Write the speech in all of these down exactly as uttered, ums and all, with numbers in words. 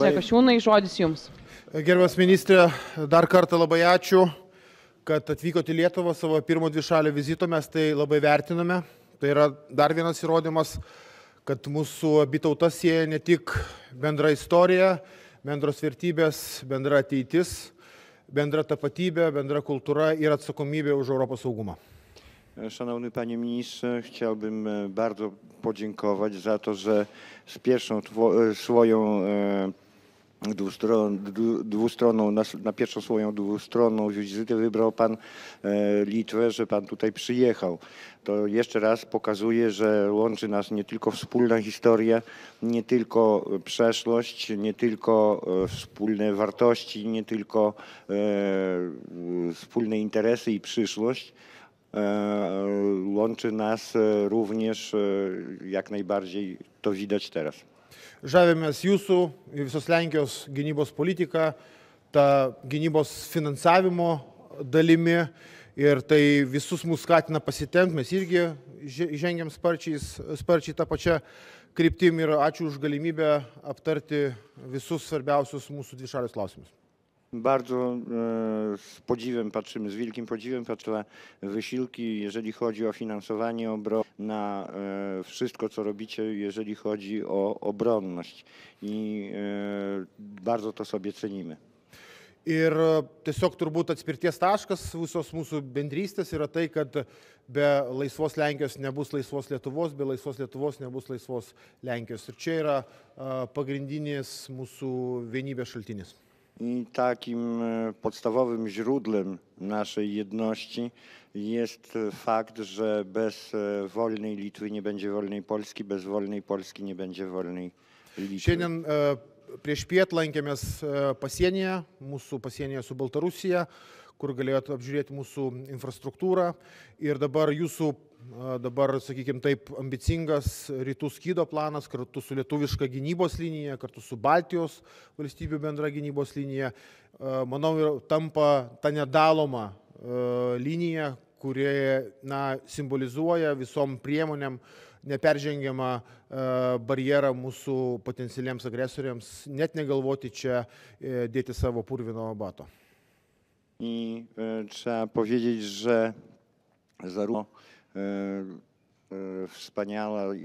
Kasčiūnai, žodis jums. Gerbiamas ministrė, dar kartą labai ačiū, kad atvykote į Lietuvą savo pirmo dvišalio vizito, mes tai labai vertiname. Tai yra dar vienas įrodymas, kad mūsų abi tautas sieja ne tik bendra istorija, bendros vertybės, bendra ateitis, bendra tapatybė, bendra kultūra ir atsakomybė už Europos saugumą. Szanowny Panie Ministrze, chciałbym bardzo podziękować za to, że z pierwszą swoją dwustronną, na, na pierwszą swoją dwustronną wizytę wybrał Pan Litwę, że Pan tutaj przyjechał. To jeszcze raz pokazuje, że łączy nas nie tylko wspólna historia, nie tylko przeszłość, nie tylko wspólne wartości, nie tylko wspólne interesy i przyszłość. Łączy nas również jak najbardziej, to widać teraz. Žavimės jūsų ir visos Lenkijos gynybos politika, ta gynybos finansavimo dalimi ir tai visus mus skatina pasitempti, mes irgi žengiam sparčiai, sparčiai tą pačią kryptim ir ačiū už galimybę aptarti visus svarbiausius mūsų dvišalius klausimus. Bardzo e, z podziwem patrzymy, z wielkim podziwem patrzymy na wysiłki, jeżeli chodzi o finansowanie obrony, na e, wszystko, co robicie, jeżeli chodzi o obronność. I e, bardzo to sobie cenimy. Ir tiesiog turbūt atspirties taškas visos mūsų bendrystės yra tai, kad be laisvos Lenkijos nebus laisvos Lietuvos, be laisvos Lietuvos nebus laisvos Lenkijos. Ir čia yra pagrindinis mūsų vienybės šaltinis. I takim podstawowym źródłem naszej jedności jest fakt, że bez wolnej Litwy nie będzie wolnej Polski, bez wolnej Polski nie będzie wolnej Litwy. Šiandien prieš piet lankėmės pasienyje, mūsų pasienyje su Baltarusija, kur galėjote apžiūrėti mūsų infrastruktūrą. Ir dabar jūsų, dabar, sakykime taip, ambicingas rytų skydo planas kartu su lietuviška gynybos linija, kartu su Baltijos valstybių bendra gynybos linija, manau, tampa ta nedaloma linija, kurie na, simbolizuoja visom priemonėm neperžengiamą barjerą mūsų potencialiems agresoriams, net negalvoti čia dėti savo purvino bato. I e, trzeba powiedzieć, że zarówno e, e, wspaniała e,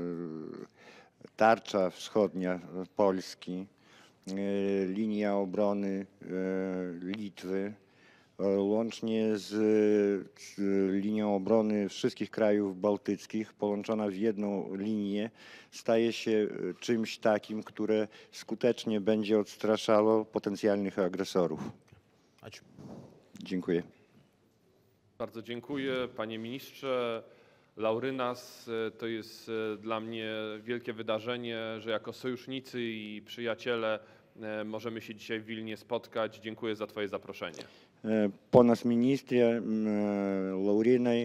tarcza wschodnia Polski, e, linia obrony e, Litwy, e, łącznie z, z linią obrony wszystkich krajów bałtyckich, połączona w jedną linię, staje się czymś takim, które skutecznie będzie odstraszało potencjalnych agresorów. Dziękuję. Bardzo dziękuję, panie ministrze. Laurynas, to jest dla mnie wielkie wydarzenie, że jako sojusznicy i przyjaciele możemy się dzisiaj w Wilnie spotkać. Dziękuję za twoje zaproszenie. Ponas ministrė, Laurinai,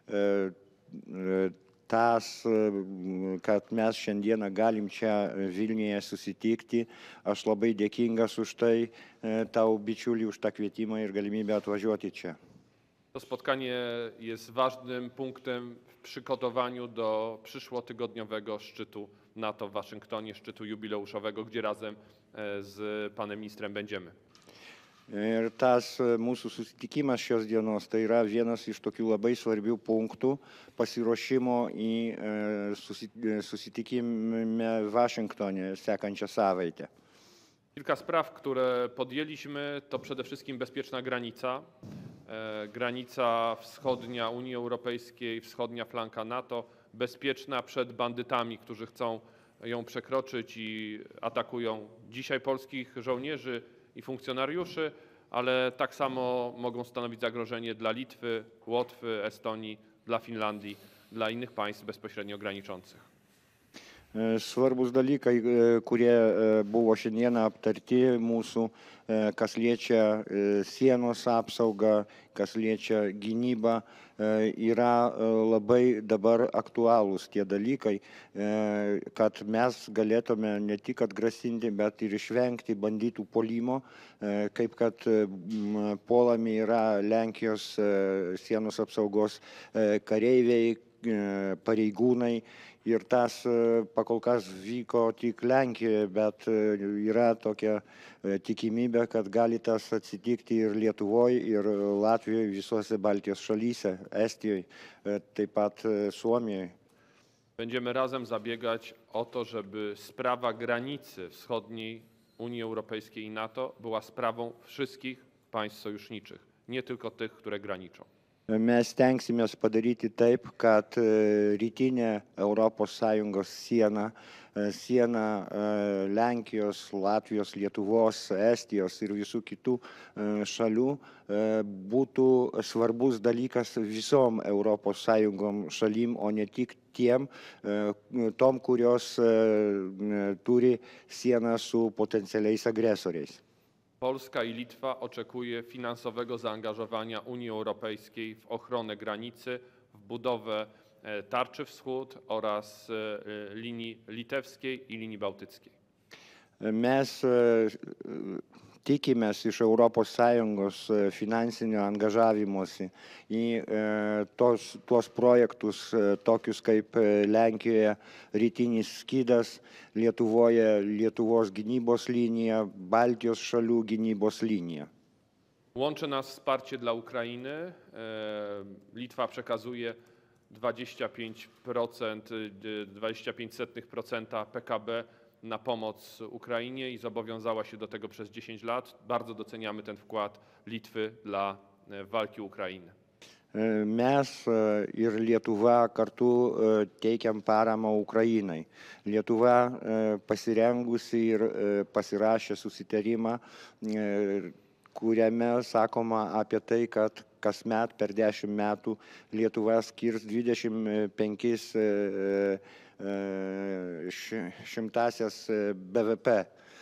tas, kad mes šiandieną galim čia Vilniuje susitikti. Aš labai dėkingas už tai tau, bičiuli, už tą kvietimą ir galimybę atvažiuoti čia. To spotkanie jest ważnym punktem w przygotowaniu do przyszłotygodniowego szczytu NATO w Waszyngtonie, szczytu jubileuszowego, gdzie razem z panem ministrem będziemy. Ir tas mūsų susitikimas šios dienos tai yra vienas iš tokių labai svarbių punktų pasiruošimo į susitikimą Waszyngtonie sekančią savaitę. Kilka spraw, które podjęliśmy, to przede wszystkim bezpieczna granica. Granica wschodnia Unii Europejskiej, wschodnia flanka NATO, bezpieczna przed bandytami, którzy chcą ją przekroczyć i atakują dzisiaj polskich żołnierzy i funkcjonariuszy, ale tak samo mogą stanowić zagrożenie dla Litwy, Łotwy, Estonii, dla Finlandii, dla innych państw bezpośrednio graniczących. Svarbus dalykai, kurie buvo šiandieną aptarti mūsų, kas liečia sienos apsaugą, kas liečia gynybą, yra labai dabar aktualūs tie dalykai, kad mes galėtume ne tik atgrasinti, bet ir išvengti bandytų puolimo, kaip kad puolami yra Lenkijos sienos apsaugos kareiviai, pareigūnai. Ir tas pakol kas vyko tik Lenkijoje, bet yra tokia tikimybė, kad gali tas atsitikti ir Lietuvoje, ir Latvijoje, visose Baltijos šalyse, Estijoje, taip pat Suomijoje. Będziemy razem zabiegać o to, żeby sprawa granicy wschodniej Unii Europejskiej i NATO była sprawą wszystkich państw sojuszniczych, nie tylko tych, które graniczą. Mes stengsimės padaryti taip, kad rytinė Europos Sąjungos siena, siena Lenkijos, Latvijos, Lietuvos, Estijos ir visų kitų šalių būtų svarbus dalykas visom Europos Sąjungom šalim, o ne tik tiem, tom, kurios turi sieną su potencjaliais agresoriais. Polska i Litwa oczekuje finansowego zaangażowania Unii Europejskiej w ochronę granicy, w budowę tarczy wschód oraz linii litewskiej i linii bałtyckiej. Mes tikimės iš Europos Sąjungos finansinio angažavimosi į tos, tuos projektus, tokius kaip Lenkijoje rytinis skydas, Lietuvoje Lietuvos gynybos linija, Baltijos szalių gynybos linija. Łączy nas wsparcie dla Ukrainy. Litwa przekazuje dwadzieścia pięć procent, dwadzieścia pięć procent P K B na pomoc Ukrainie i zobowiązała się do tego przez dziesięć lat. Bardzo doceniamy ten wkład Litwy dla walki Ukrainy. Mes ir Lietuva kartu teikiam paramą Ukrainai. Lietuva pasirengusi ir pasirašė susitarimą, kuriame sakoma apie tai, kad kasmet per dešimt metų Lietuva skirs dvidešimt penkis šimtasias B V P.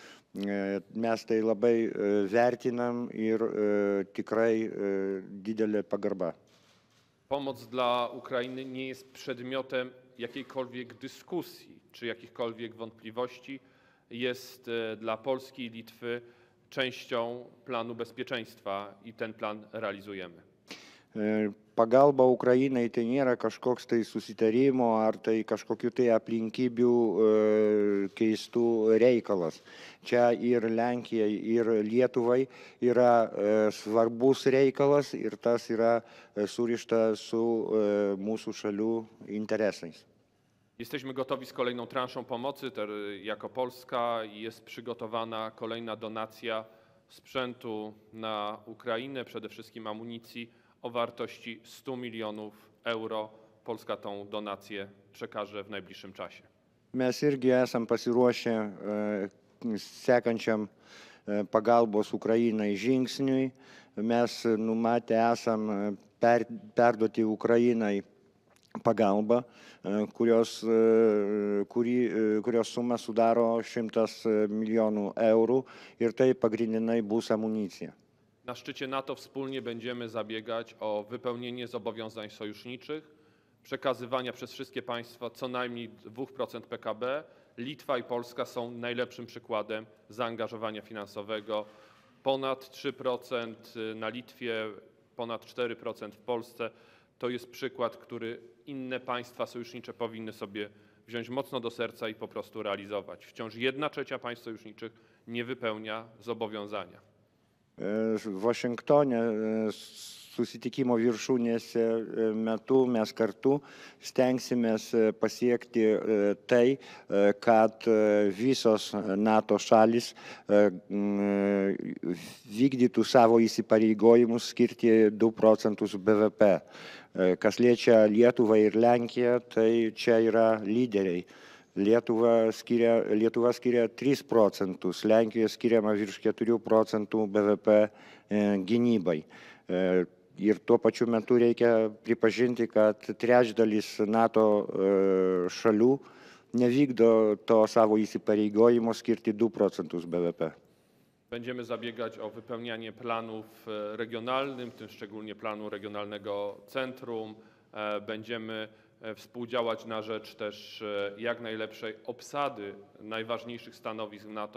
Mes tai labai vertinam ir tikrai didelė pagarba. Pomoc dla Ukrainy nie jest przedmiotem jakiejkolwiek dyskusji czy jakichkolwiek wątpliwości. Jest dla Polski i Litwy częścią planu bezpieczeństwa i ten plan realizujemy. Pagalba Ukrainai tai nėra kažkoks tai susitarimo ar tai kažkokių tai aplinkybių keistų reikalas. Čia ir Lenkijai, ir Lietuvai yra svarbus reikalas ir tas yra surišta su mūsų šalių interesais. Jesteśmy gotowi z kolejną transzą pomocy. Jako Polska jest przygotowana kolejna donacja sprzętu na Ukrainę, przede wszystkim amunicji o wartości stu milionów euro. Polska tą donację przekaże w najbliższym czasie. Mes irgi esam pasiruošę sekančiam pagalbos Ukrainai žingsniui. Mes numatę esam per, perduoti Ukrainai pagalbą, kurios, kuri, kurios suma sudaro šimtas milijonų eurų ir tai pagrindinai bus amunicija. Na szczycie NATO wspólnie będziemy zabiegać o wypełnienie zobowiązań sojuszniczych, przekazywania przez wszystkie państwa co najmniej dwa procent P K B. Litwa i Polska są najlepszym przykładem zaangażowania finansowego. Ponad trzy procent na Litwie, ponad cztery procent w Polsce. To jest przykład, który inne państwa sojusznicze powinny sobie wziąć mocno do serca i po prostu realizować. Wciąż jedna trzecia państw sojuszniczych nie wypełnia zobowiązania. W Vašingtone susitikimo viršūnėse metu mes kartu stengsimės pasiekti tai, kad visos NATO šalis vykdytų savo įsipareigojimus skirti du procentus B V P. Kas liečia Lietuvą ir Lenkiją, tai čia yra lyderiai. Lietuva skiria, Lietuva skiria tris procentus, Lenkijoje skiriama virš keturių procentų B V P gynybai. Ir tuo pačiu metu reikia pripažinti, kad trečdalis NATO šalių nevykdo to savo įsipareigojimo skirti du procentus B V P. Będziemy zabiegać o wypełnianie planów regionalnych, w tym szczególnie planu regionalnego centrum. Będziemy współdziałać na rzecz też jak najlepszej obsady najważniejszych stanowisk NATO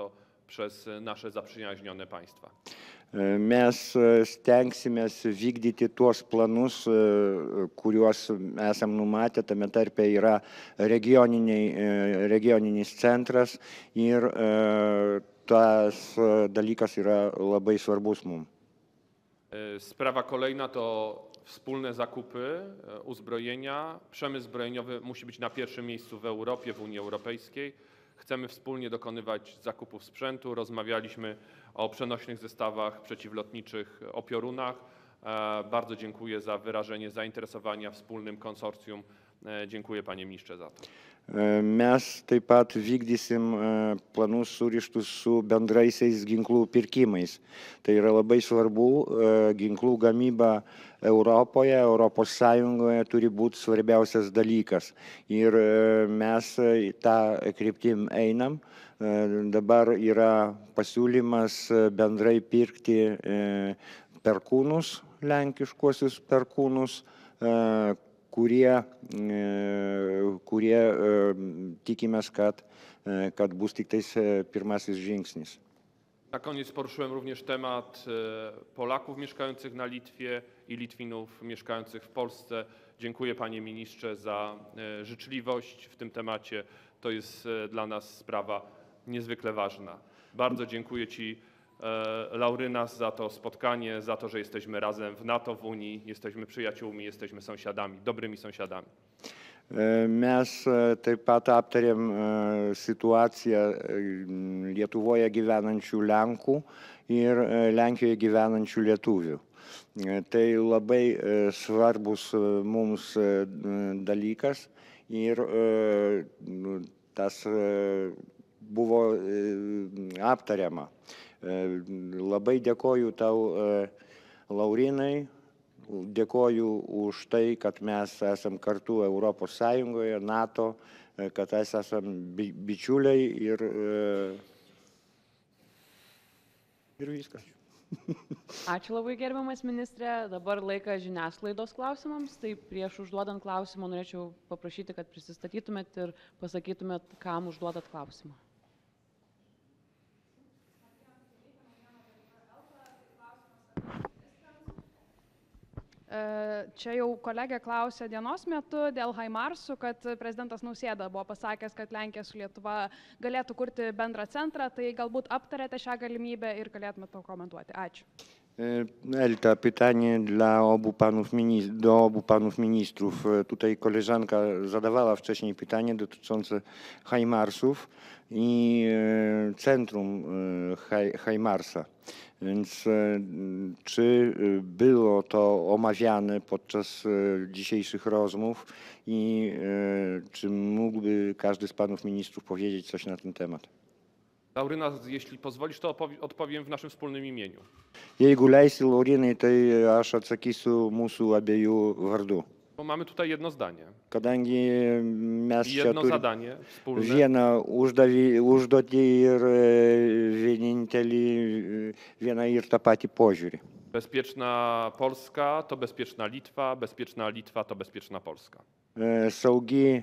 przez nasze zaprzyjaźnione państwa. Mes stengsimės vykdyti tuos planus, kuriuos esam numatę, tame tarpe yra regioninis centras ir tas dalykas yra labai svarbus mums. Sprawa kolejna to wspólne zakupy uzbrojenia. Przemysł zbrojeniowy musi być na pierwszym miejscu w Europie, w Unii Europejskiej. Chcemy wspólnie dokonywać zakupów sprzętu. Rozmawialiśmy o przenośnych zestawach przeciwlotniczych, o piorunach. Bardzo dziękuję za wyrażenie zainteresowania wspólnym konsorcjum. Dziękuję, panie ministrze, za to. Mes taip pat vykdysim planus surištus su bendraisiais ginklų pirkimais. Tai yra labai svarbu, ginklų gamyba Europoje, Europos Sąjungoje turi būti svarbiausias dalykas. Ir mes tą kryptim einam. Dabar yra pasiūlymas bendrai pirkti perkūnus, lenkiškuosius perkūnus, kurie, kurie tikimės, kad, kad bus tik tais pirmasis žingsnis. Na koniec poruszyłem również temat Polaków mieszkających na Litwie i Litwinów mieszkających w Polsce. Dziękuję, panie ministrze, za życzliwość w tym temacie. To jest dla nas sprawa niezwykle ważna. Bardzo dziękuję ci, Laurynas, za to spotkanie, za to, że jesteśmy razem w NATO, w Unii, jesteśmy przyjaciółmi, jesteśmy sąsiadami, dobrymi sąsiadami. Mes taip pat aptarėm situaciją Lietuvoje gyvenančių Lenkų ir Lenkijoje gyvenančių lietuvių. Tai labai svarbus mums dalykas ir tas buvo aptariama. Labai dėkoju tau, Laurinai, dėkoju už tai, kad mes esam kartu Europos Sąjungoje, NATO, kad mes esam bičiuliai ir, ir viskas. Ačiū labai, gerbiamas ministrė. Dabar laikas žiniasklaidos klausimams. Tai prieš užduodant klausimą norėčiau paprašyti, kad prisistatytumėt ir pasakytumėt, kam užduodat klausimą. Čia jau kolegė klausė dienos metu dėl Haimarsų, kad prezidentas Nausėda buvo pasakęs, kad Lenkija su Lietuva galėtų kurti bendrą centrą, tai galbūt aptarėte šią galimybę ir galėtumėte pakomentuoti. Ačiū. Elta, pytanie dla obu panów, do obu panów ministrów. Tutaj koleżanka zadawała wcześniej pytanie dotyczące Haimarsów i centrum Haimarsa. Więc czy było to omawiane podczas dzisiejszych rozmów i czy mógłby każdy z panów ministrów powiedzieć coś na ten temat? Lauryna, jeśli pozwolisz, to odpowiem w naszym wspólnym imieniu. Jeigu leisi, Laurinai, tai aš atsakysiu mūsų abiejų vardu. Bo mamy tutaj jedno zdanie. Kadangi mes čia turime vieną užduotį ir vienintelį, vieną ir tą patį požiūrį. Bezpieczna Polska to bezpieczna Litwa, bezpieczna Litwa to bezpieczna Polska. Saugi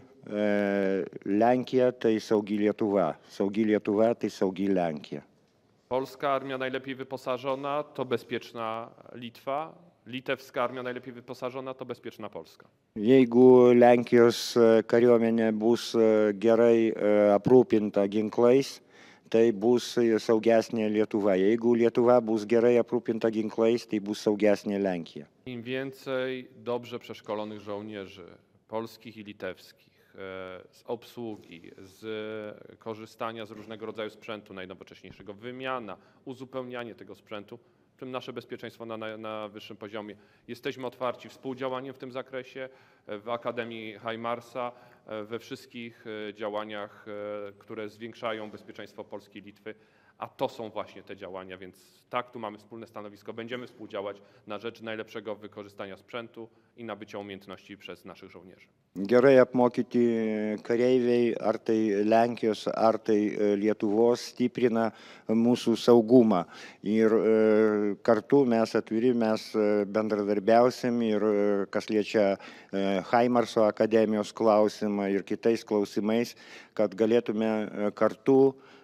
Lenkija tai saugi Lietuva, saugi Lietuva tai saugi Lenkija. Polska armia najlepiej wyposażona to bezpieczna Litwa, litewska armia najlepiej wyposażona to bezpieczna Polska. Jeigu Lenkijos kariuomenė bus gerai aprūpinta ginklais, tai bus saugesnė Lietuva. Jeigu Lietuva bus gerai aprūpinta ginklais, tai bus saugesnė Lenkija. Im więcej dobrze przeszkolonych żołnierzy polskich i litewskich, z obsługi, z korzystania z różnego rodzaju sprzętu najnowocześniejszego, wymiana, uzupełnianie tego sprzętu, tym nasze bezpieczeństwo na, na, na wyższym poziomie. Jesteśmy otwarci współdziałaniem w tym zakresie, w Akademii Haimarsa, we wszystkich działaniach, które zwiększają bezpieczeństwo Polski i Litwy, a to są właśnie te działania, więc tak, tu mamy wspólne stanowisko, będziemy współdziałać na rzecz najlepszego wykorzystania sprzętu i nabycia umiejętności przez naszych żołnierzy. Gerai apmokyti kareiviai, ar tai Lenkijos, ar tai Lietuvos stiprina mūsų saugumą. Ir kartu mes atviri, mes bendradarbiausim ir kas liečia Haimarso akademijos klausimą ir kitais klausimais, kad galėtume kartu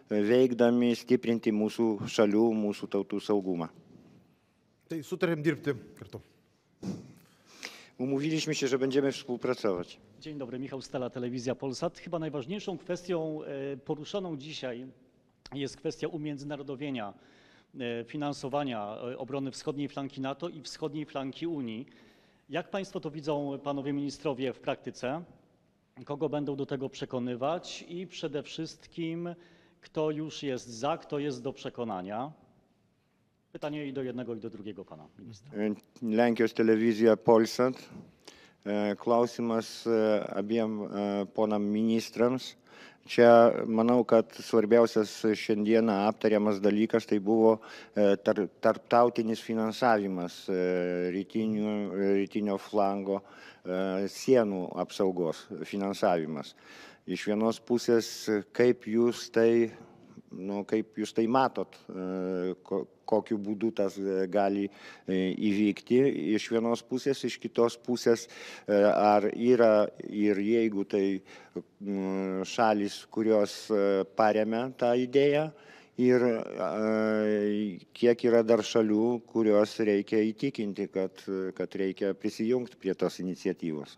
veikdami stiprinti mūsų šalių, mūsų tautų saugumą. Tai sutarėm dirbti kartu. Umówiliśmy się, że będziemy współpracować. Dzień dobry, Michał Stela, Telewizja Polsat. Chyba najważniejszą kwestią poruszoną dzisiaj jest kwestia umiędzynarodowienia finansowania obrony wschodniej flanki NATO i wschodniej flanki Unii. Jak Państwo to widzą, panowie ministrowie, w praktyce? Kogo będą do tego przekonywać i przede wszystkim kto już jest za, kto jest do przekonania? Pytanie i do jednego, i do drugiego pana ministra. Lenkijos televizija Polsat. Klausimas abiem ponam ministrams. Čia manau, kad svarbiausias šiandieną aptariamas dalykas tai buvo tar, tarptautinis finansavimas rytinių, rytinio flango sienų apsaugos finansavimas. Iš vienos pusės, kaip jūs tai, nu, kaip jūs tai matot, kokiu būdu tas gali įvykti iš vienos pusės, iš kitos pusės, ar yra ir jeigu tai šalis, kurios paremia tą idėją, ir kiek yra dar šalių, kurios reikia įtikinti, kad, kad reikia prisijungti prie tos inicjatyvos.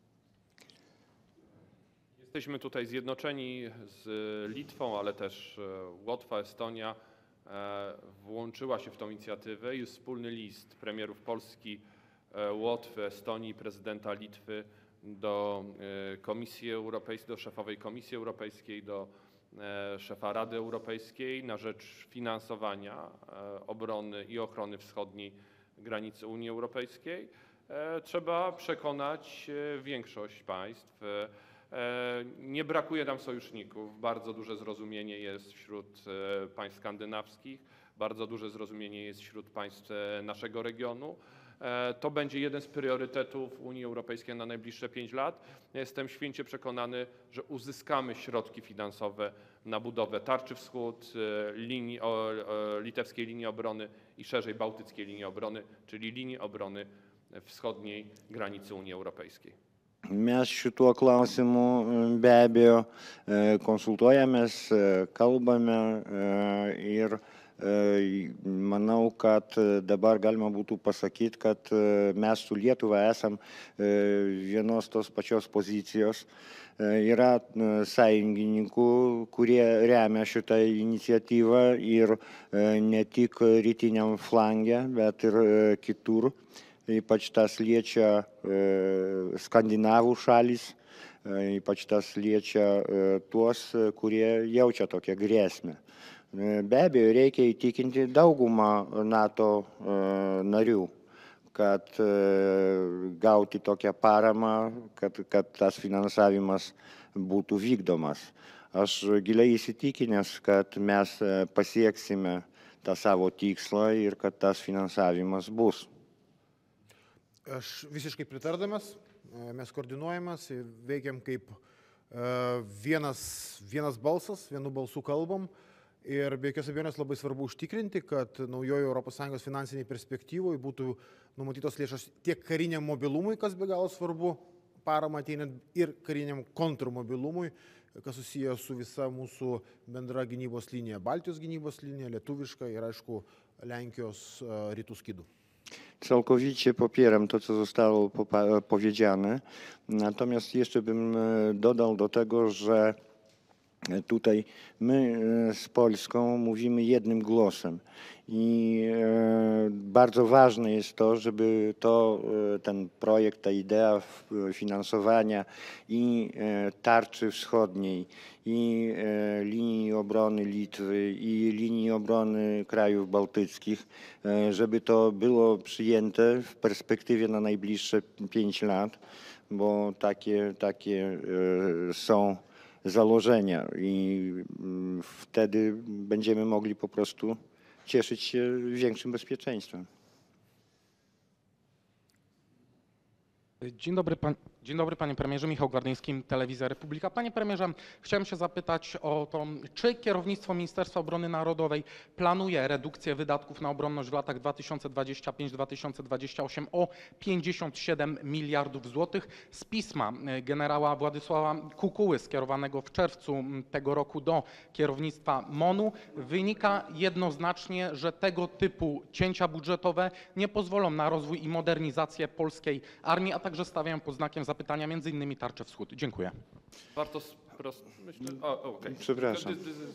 Jesteśmy tutaj zjednoczeni z Litwą, ale też Łotwa, Estonia włączyła się w tą inicjatywę. Jest wspólny list premierów Polski, Łotwy, Estonii i prezydenta Litwy do Komisji Europejskiej, do szefowej Komisji Europejskiej, do szefa Rady Europejskiej na rzecz finansowania obrony i ochrony wschodniej granicy Unii Europejskiej. Trzeba przekonać większość państw. Nie brakuje nam sojuszników, bardzo duże zrozumienie jest wśród państw skandynawskich, bardzo duże zrozumienie jest wśród państw naszego regionu. To będzie jeden z priorytetów Unii Europejskiej na najbliższe pięć lat. Jestem święcie przekonany, że uzyskamy środki finansowe na budowę Tarczy Wschód, linii, litewskiej linii obrony i szerzej bałtyckiej linii obrony, czyli linii obrony wschodniej granicy Unii Europejskiej. Mes šituo klausimu be abejo konsultuojamės, kalbame ir manau, kad dabar galima būtų pasakyti, kad mes su Lietuva esam vienos tos pačios pozicijos. Yra sąjungininkų, kurie remia šitą iniciatyvą ir ne tik rytiniam flange, bet ir kitur. Ypač tas liečia skandinavų šalis, ypač tas liečia tuos, kurie jaučia tokią grėsmę. Be abejo, reikia įtikinti daugumą NATO narių, kad gauti tokią paramą, kad, kad tas finansavimas būtų vykdomas. Aš giliai įsitikinęs, kad mes pasieksime tą savo tikslą ir kad tas finansavimas bus. Aš visiškai pritardamas, mes koordinuojamas, veikiam kaip vienas, vienas balsas, vienu balsu kalbam ir be jokios abejonės labai svarbu užtikrinti, kad naujojo Europos Sąjungos finansiniai perspektyvoje būtų numatytos lėšos tiek kariniam mobilumui, kas be galo svarbu, parama ateinant ir kariniam kontrmobilumui, kas susiję su visa mūsų bendra gynybos linija, Baltijos gynybos linija, lietuviška ir aišku Lenkijos rytų skydų. Całkowicie popieram to, co zostało powiedziane, natomiast jeszcze bym dodał do tego, że tutaj my z Polską mówimy jednym głosem i bardzo ważne jest to, żeby to, ten projekt, ta idea finansowania i tarczy wschodniej, i linii obrony Litwy, i linii obrony krajów bałtyckich, żeby to było przyjęte w perspektywie na najbliższe pięć lat, bo takie, takie są założenia i wtedy będziemy mogli po prostu cieszyć się większym bezpieczeństwem. Dzień dobry, pan, dzień dobry panie premierze, Michał Gwardyński, Telewizja Republika. Panie premierze, chciałem się zapytać o to, czy kierownictwo Ministerstwa Obrony Narodowej planuje redukcję wydatków na obronność w latach dwa tysiące dwudziestym piątym do dwa tysiące dwudziestego ósmego o pięćdziesiąt siedem miliardów złotych. Z pisma generała Władysława Kukuły skierowanego w czerwcu tego roku do kierownictwa MON-u wynika jednoznacznie, że tego typu cięcia budżetowe nie pozwolą na rozwój i modernizację polskiej armii, a także stawiają pod znakiem zapytania między innymi Tarczę Wschód. Dziękuję. Warto spros- myślę, o, okej. Przepraszam.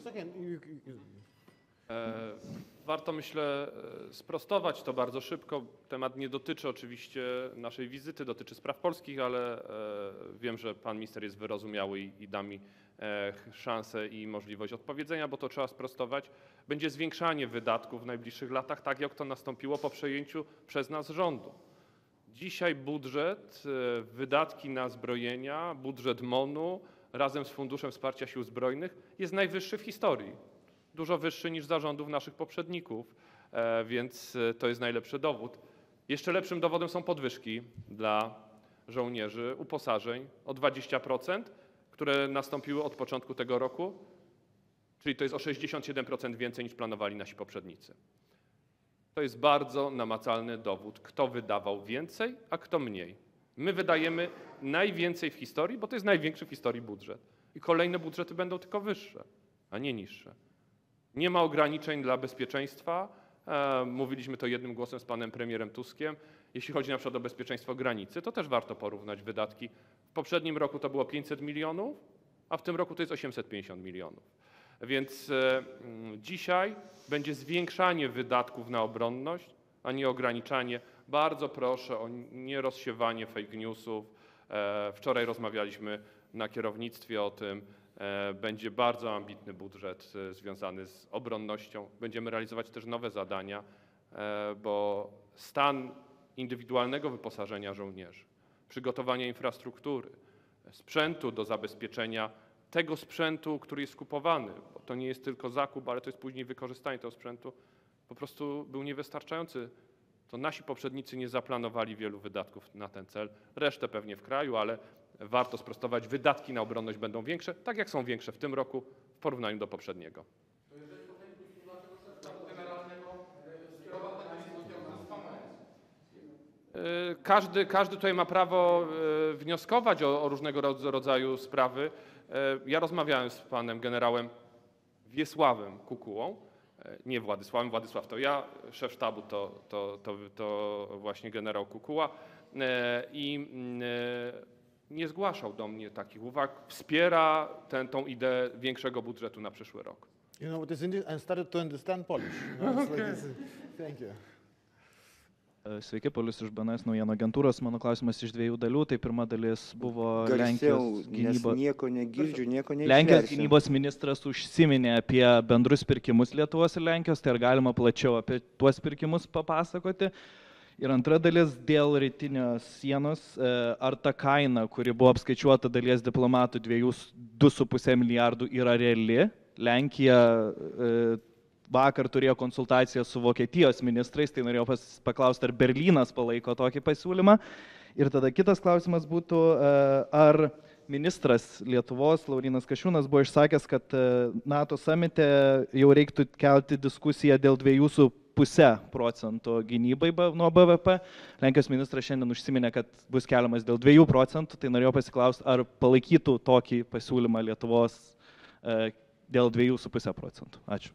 E, Warto, myślę, e, sprostować to bardzo szybko. Temat nie dotyczy oczywiście naszej wizyty, dotyczy spraw polskich, ale e, wiem, że pan minister jest wyrozumiały i, i da mi e, szansę i możliwość odpowiedzenia, bo to trzeba sprostować. Będzie zwiększanie wydatków w najbliższych latach, tak jak to nastąpiło po przejęciu przez nas rządu. Dzisiaj budżet, e, wydatki na zbrojenia, budżet MON-u razem z Funduszem Wsparcia Sił Zbrojnych jest najwyższy w historii. Dużo wyższy niż zarządów naszych poprzedników, e, więc e, to jest najlepszy dowód. Jeszcze lepszym dowodem są podwyżki dla żołnierzy, uposażeń o dwadzieścia procent, które nastąpiły od początku tego roku, czyli to jest o sześćdziesiąt siedem procent więcej niż planowali nasi poprzednicy. To jest bardzo namacalny dowód, kto wydawał więcej, a kto mniej. My wydajemy najwięcej w historii, bo to jest największy w historii budżet. I kolejne budżety będą tylko wyższe, a nie niższe. Nie ma ograniczeń dla bezpieczeństwa. E, mówiliśmy to jednym głosem z panem premierem Tuskiem. Jeśli chodzi na przykład o bezpieczeństwo granicy, to też warto porównać wydatki. W poprzednim roku to było pięćset milionów, a w tym roku to jest osiemset pięćdziesiąt milionów. Więc e, dzisiaj będzie zwiększanie wydatków na obronność, a nie ograniczanie. Bardzo proszę o nierozsiewanie fake newsów. E, wczoraj rozmawialiśmy na kierownictwie o tym. Będzie bardzo ambitny budżet związany z obronnością. Będziemy realizować też nowe zadania, bo stan indywidualnego wyposażenia żołnierzy, przygotowania infrastruktury, sprzętu do zabezpieczenia tego sprzętu, który jest skupowany, bo to nie jest tylko zakup, ale to jest później wykorzystanie tego sprzętu, po prostu był niewystarczający. To nasi poprzednicy nie zaplanowali wielu wydatków na ten cel, resztę pewnie w kraju, ale warto sprostować, wydatki na obronność będą większe, tak jak są większe w tym roku w porównaniu do poprzedniego. Każdy, każdy tutaj ma prawo wnioskować o, o różnego rodzaju sprawy. Ja rozmawiałem z panem generałem Wiesławem Kukułą, nie Władysławem, Władysław to ja, szef sztabu to, to, to, to właśnie generał Kukuła i nie zgłaszał do mnie takich uwag, wspiera tę tą ideę większego budżetu na przyszły rok. You know what is Indian? I started to understand Polish. You know, it's like it's- Thank you. Sveiki, Paulius iš B N S naujienų agentūros. Mano klausimas iš dviejų dalių. Tai pirma dalis buvo Garsiau, Lenkijos nes gynybos. nieko negirdžiu, nieko Lenkijos neišversim. gynybos ministras užsiminė apie bendrus pirkimus Lietuvos ir Lenkijos, tai ar galima plačiau apie tuos pirkimus papasakoti? Ir antra dalis dėl rytinės sienos, e, ar ta kaina, kuri buvo apskaičiuota dalies diplomatų du su puse milijardų yra reali? Lenkija e, vakar turėjo konsultaciją su Vokietijos ministrais, tai norėjau pas- paklausti, ar Berlynas palaiko tokį pasiūlymą. Ir tada kitas klausimas būtų, e, ar ministras Lietuvos, Laurynas Kasčiūnas, buvo išsakęs, kad e, NATO samite jau reiktų kelti diskusiją dėl dviejų su puse procento gynybai ba- nuo B V P. Lenkijos ministras šiandien užsiminė, kad bus keliamas dėl dviejų procentų, tai norėjau pasiklausti, ar palaikytų tokį pasiūlymą Lietuvos e, dėl dviejų su puse procentų. Ačiū.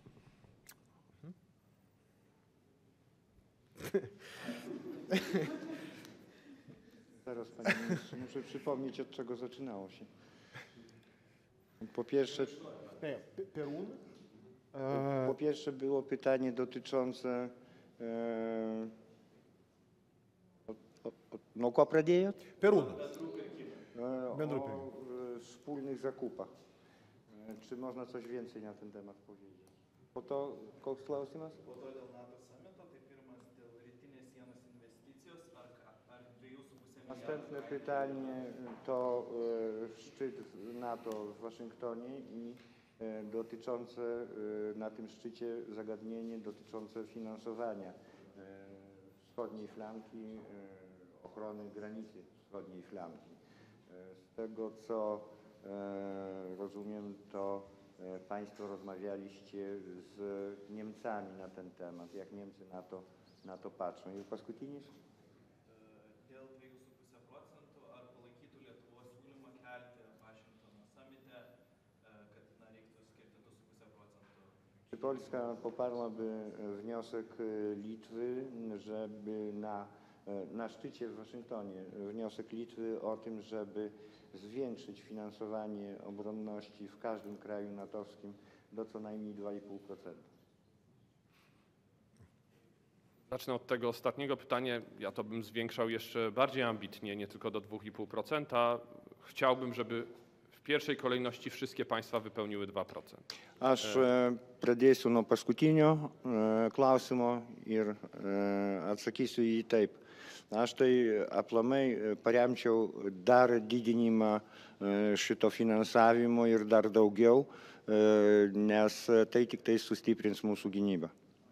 Zaraz, panie ministrze, muszę przypomnieć, od czego zaczynało się. Po pierwsze, Pe- Pe- Perun. po pierwsze było pytanie dotyczące... E, o, o, o, no, ko pradėjot? Perun. E, Bendrų o pinigų. e, wspólnych zakupach. E, Czy można coś więcej na ten temat powiedzieć? Po to, koks klausimas? Po to dėl NATO samito, tai pirmas dėl rytinės sienos investicijos, ar, ar dviejų su pusė Następne pytanie to e, szczyt NATO w Waszyngtonie i e, dotyczące e, na tym szczycie zagadnienie dotyczące finansowania e, wschodniej flanki, e, ochrony granicy wschodniej flanki. Z tego, co rozumiem, to Państwo rozmawialiście z Niemcami na ten temat, jak Niemcy na to, na to patrzą. Ir paskutinis? Dėl dviejų su puse procentų, ar palaikytų Lietuvos siūlymą kelti Vašingtono samite, kad na, reiktų skirti du su puse procentų? Czy Polska poparłaby wniosek Litwy, żeby na, na szczycie w Waszyngtonie, wniosek Litwy o tym, żeby zwiększyć finansowanie obronności w każdym kraju natowskim do co najmniej dwa i pół procenta? Zacznę od tego ostatniego pytania. Ja to bym zwiększał jeszcze bardziej ambitnie, nie tylko do dwa i pół procenta. Chciałbym, żeby w pierwszej kolejności wszystkie państwa wypełniły dwa procent. Aš pradėsiu nuo paskutinio klausimo ir atsakysiu į jį taip. Aš tai aplamai paremčiau dar didinimą šito finansavimo ir dar daugiau, nes tai tik tai sustiprins mūsų gynybą.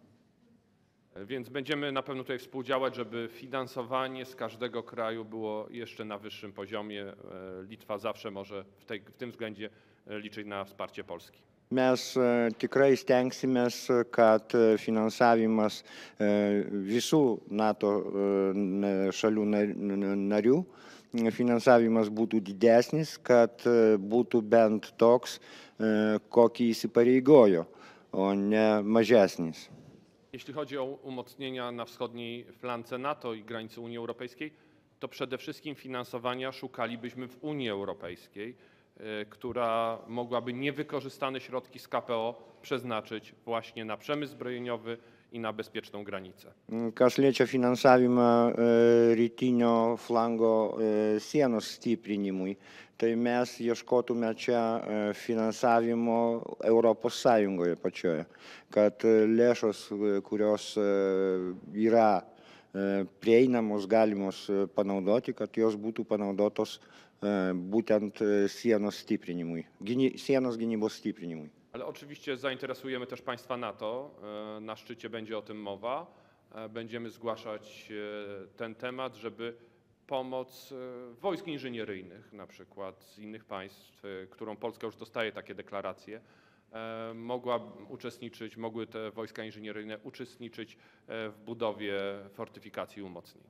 Więc będziemy na pewno tutaj współdziałać, żeby finansowanie z każdego kraju było jeszcze na wyższym poziomie. Litwa zawsze może w, tej, w tym względzie liczyć na wsparcie Polski. Mes tikrai stengsimės, kad finansavimas visų NATO šalių narių finansavimas būtų didesnis, kad būtų bent toks, kokį įsipareigojo, o nie mažesnis. Jeśli chodzi o umocnienia na wschodniej flance NATO i granicy Unii Europejskiej, to przede wszystkim finansowania szukalibyśmy w Unii Europejskiej, która mogłaby niewykorzystane środki z K P O przeznaczyć właśnie na przemysł zbrojeniowy i na bezpieczną granicę. Kas liečia finansavimą rytinio flango sienos stiprinimui, tai mes ieškotume čia finansavimo Europos Sąjungoje pačioje, kad lėšos, kurios yra prieinamos, galimos panaudoti, kad jos būtų panaudotos būtent sienos stiprinimui, sienos gynybos stiprinimui. Ale oczywiście zainteresujemy też państwa NATO. Na szczycie będzie o tym mowa. Będziemy zgłaszać ten temat, żeby pomoc wojsk inżynieryjnych, na przykład z innych państw, którą Polska już dostaje takie deklaracje, mogła uczestniczyć, mogły te wojska inżynieryjne uczestniczyć w budowie fortyfikacji i umocnień.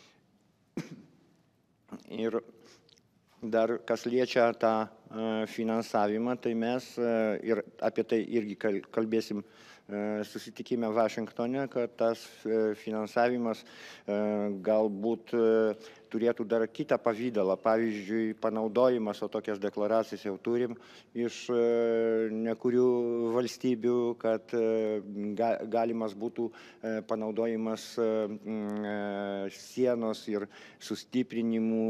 Ir dar kas liečia tą finansavimą, tai mes ir apie tai irgi kalbėsim susitikime Vašingtone, kad tas finansavimas galbūt turėtų dar kitą pavydalą. Pavyzdžiui, panaudojimas, o tokias deklaracijas jau turim iš nekurių valstybių, kad galimas būtų panaudojimas sienos ir sustiprinimų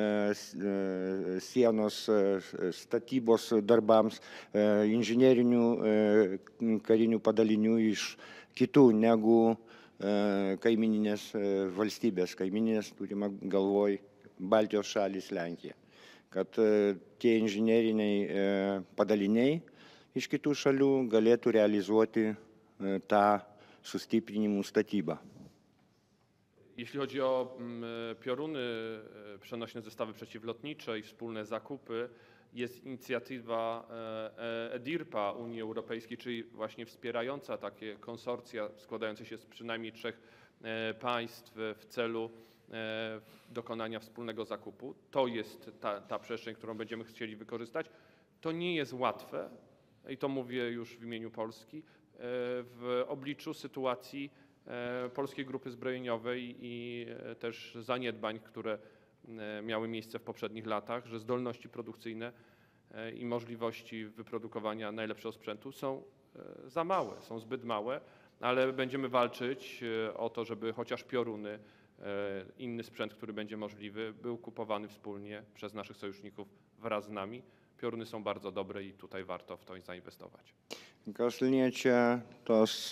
sienos statybos darbams, inžinerinių karinių padalinių iš kitų negu kaimininės valstybės, kaimininės turima galvoj Baltijos šalys, Lenkija, kad tie inžineriniai padaliniai iš kitų šalių galėtų realizuoti tą sustiprinimų statybą. Jeśli chodzi o pioruny, przenośne zestawy przeciwlotnicze i wspólne zakupy, jest inicjatywa EDIRPA Unii Europejskiej, czyli właśnie wspierająca takie konsorcja składające się z przynajmniej trzech państw w celu dokonania wspólnego zakupu. To jest ta, ta przestrzeń, którą będziemy chcieli wykorzystać. To nie jest łatwe i to mówię już w imieniu Polski, w obliczu sytuacji Polskiej Grupy Zbrojeniowej i też zaniedbań, które miały miejsce w poprzednich latach, że zdolności produkcyjne i możliwości wyprodukowania najlepszego sprzętu są za małe, są zbyt małe, ale będziemy walczyć o to, żeby chociaż pioruny, inny sprzęt, który będzie możliwy, był kupowany wspólnie przez naszych sojuszników wraz z nami. Pioruny są bardzo dobre i tutaj warto w to zainwestować. Kas liečia tos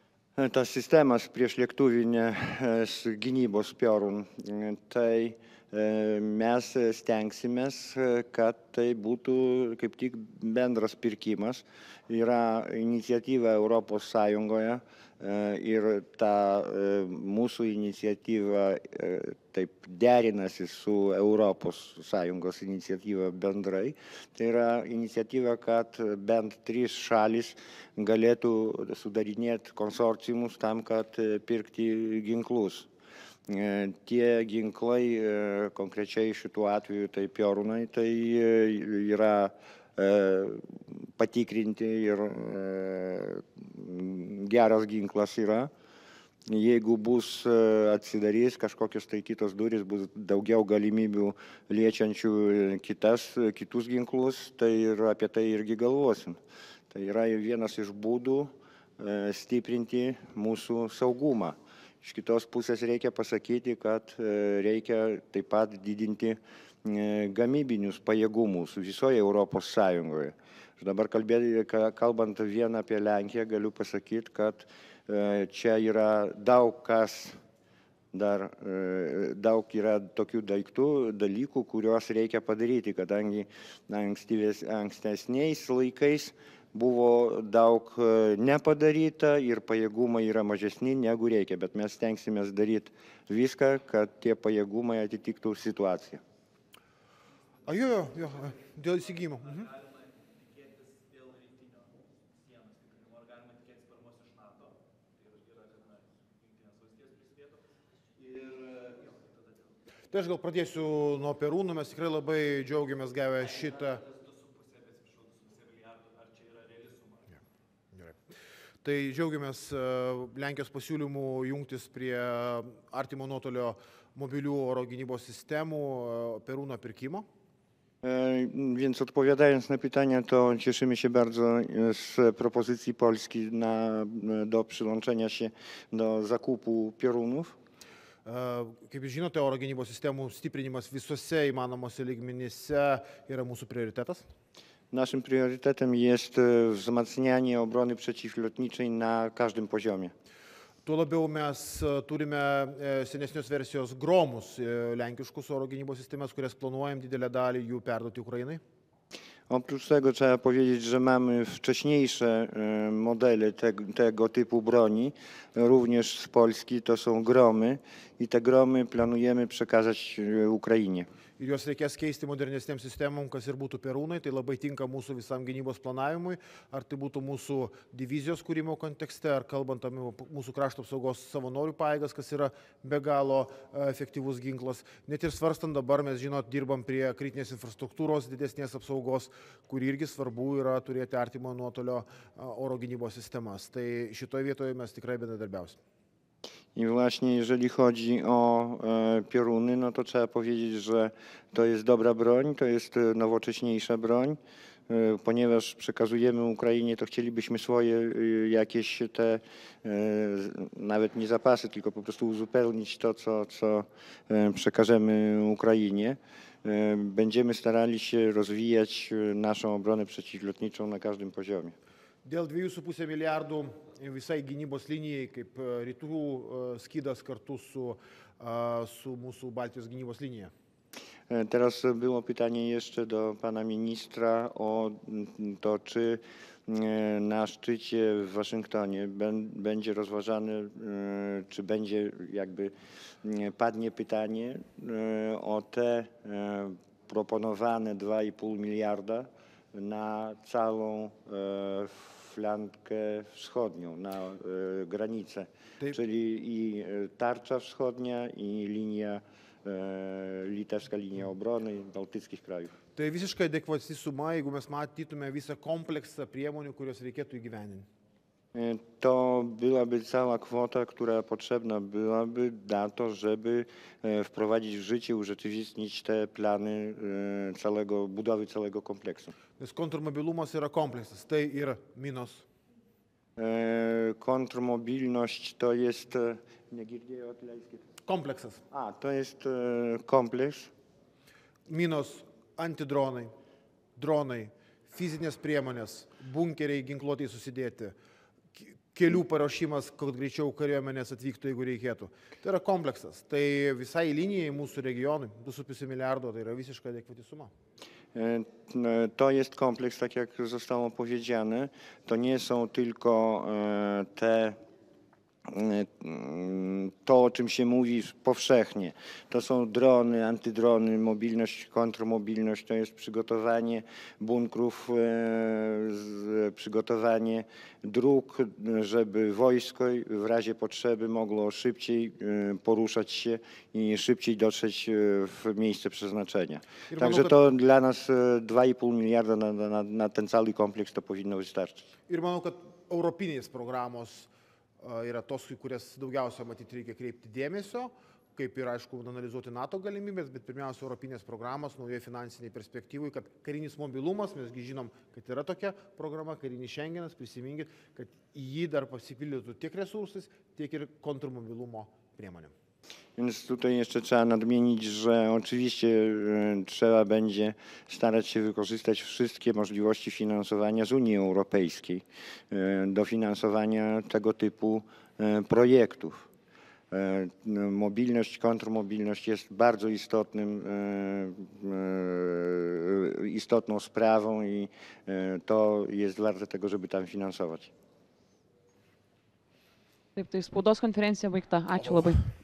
tas sistemas priešlėktuvinės gynybos piorun, tai mes stengsimės, kad tai būtų kaip tik bendras pirkimas. Yra iniciatyva Europos Sąjungoje ir ta mūsų iniciatyva taip derinasi su Europos Sąjungos iniciatyva bendrai. Tai yra iniciatyva, kad bent trys šalis galėtų sudarinėti konsorciumus tam, kad pirkti ginklus. Tie ginklai, konkrečiai šituo atveju tai piorunai, tai yra patikrinti ir geras ginklas yra. Jeigu bus atsidarys kažkokios tai kitos durys, bus daugiau galimybių liečiančių kitas, kitus ginklus, tai ir apie tai irgi galvosim. Tai yra vienas iš būdų stiprinti mūsų saugumą. Iš kitos pusės reikia pasakyti, kad reikia taip pat didinti gamybinius pajėgumus visoje Europos Sąjungoje. Ir dabar kalbėti, kalbant vien apie Lenkiją, galiu pasakyti, kad čia yra daug kas, dar daug yra tokių daiktų, dalykų, kuriuos reikia padaryti, kadangi ankstesniais laikais buvo daug nepadaryta ir pajėgumai yra mažesni negu reikia, bet mes stengsimės daryti viską, kad tie pajėgumai atitiktų situaciją. A, jo, jo, jo, dėl įsigijimo. Mhm. Tai aš gal pradėsiu nuo Perūnų, mes tikrai labai džiaugiamės gavę šitą. Tai džiaugiamės Lenkijos pasiūlymų jungtis prie artimo nuotolio mobilių oro gynybos systemų Perūno pirkimo. Więc odpowiadając na pytania, to cieszymy się bardzo z propozycji Polski na, do przyłączenia się do zakupu piorunów. Kaip jūs žinote, oro gynybos sistemų stiprinimas visose įmanomose lygmenyse yra mūsų prioritetas. Naszym priorytetem jest wzmacnianie obrony przeciwlotniczej na każdym poziomie. Tuo labiau mes turime senesnios versijos Gromus lenkiškus oro gynybos sistemas, kurias planuojam didelę dalį jų perduoti Ukrainai. Oprócz tego trzeba powiedzieć, że mamy wcześniejsze modele te, tego typu broni, również z Polski, to są Gromy i te Gromy planujemy przekazać Ukrainie. Ir juos reikės keisti modernesniam sistemom, kas ir būtų Perūnai, tai labai tinka mūsų visam gynybos planavimui, ar tai būtų mūsų divizijos kūrimo kontekste, ar kalbant apie mūsų krašto apsaugos savanorių pajėgas, kas yra be galo efektyvus ginklas. Net ir svarstant dabar, mes žinot, dirbam prie kritinės infrastruktūros didesnės apsaugos, kur irgi svarbu yra turėti artimo nuotolio oro gynybos sistemas. Tai šitoje vietoje mes tikrai bendradarbiausim. I właśnie jeżeli chodzi o e, pioruny, no to trzeba powiedzieć, że to jest dobra broń, to jest nowocześniejsza broń, e, ponieważ przekazujemy Ukrainie, to chcielibyśmy swoje e, jakieś te, e, nawet nie zapasy, tylko po prostu uzupełnić to, co, co e, przekażemy Ukrainie. E, będziemy starali się rozwijać naszą obronę przeciwlotniczą na każdym poziomie. Dėl dviejų su pusė milijardų visai gynybos linijai, kaip rytų skydas kartu su, su mūsų Baltijos gynybos linija. Teraz było pytanie jeszcze do pana ministra o to, czy na szczycie w Waszyngtonie będzie rozważane, czy będzie jakby padnie pytanie o te proponowane dwa i pół miliarda na całą flankę wschodnią, na granicę, Ty... czyli i tarcza wschodnia, i linia, litewska linia obrony bałtyckich krajów. Tai visiškai adekvati suma, jeigu mes matytume visą kompleksą priemonių, kurios reikėtų įgyvendinti. To byłaby cała kwota, która potrzebna byłaby na to, żeby wprowadzić w życie, urzeczywistnić te plany całego, budowy całego kompleksu. Nes kontrmobilumas yra kompleksas, tai ir minos. Kontrmobilność to jest, nie girdėjau atleiskit. Kompleksas. A, to jest kompleks. Minos, antidronai, dronai, fizinės priemonės, bunkeriai ginkluotai susidėti. kelių paruošimas, kad greičiau kariuomenės atvyktų, jeigu reikėtų. Tai yra kompleksas. Tai visai linijai mūsų regionui du su pusė miliardo to yra visiškai adekwati suma. To jest kompleks, tak jak zostało powiedziane. To nie są tylko te to, o czym się mówi powszechnie. To są drony, antydrony, mobilność, kontrmobilność, to jest przygotowanie bunkrów, przygotowanie dróg, żeby wojsko w razie potrzeby mogło szybciej poruszać się i szybciej dotrzeć w miejsce przeznaczenia. Także to dla nas dwa i pół miliarda na, na, na ten cały kompleks to powinno wystarczyć. Ir manau, kad europinės programos yra tos, į kurias daugiausia matyti reikia kreipti dėmesio, kaip ir aišku analizuoti NATO galimybės, bet pirmiausia europinės programos naujoje finansiniai perspektyvai, kad karinis mobilumas, mesgi žinom, kad yra tokia programa, karinis Schengenas, prisiminkit, kad į jį dar pasipildytų tiek resursais, tiek ir kontrmobilumo priemonėm. Więc tutaj jeszcze trzeba nadmienić, że oczywiście trzeba będzie starać się wykorzystać wszystkie możliwości finansowania z Unii Europejskiej do finansowania tego typu projektów. Mobilność, kontrmobilność jest bardzo istotnym, istotną sprawą i to jest warte tego, żeby tam finansować. Taip, tai spaudos konferencija baigta. Ačiū labai.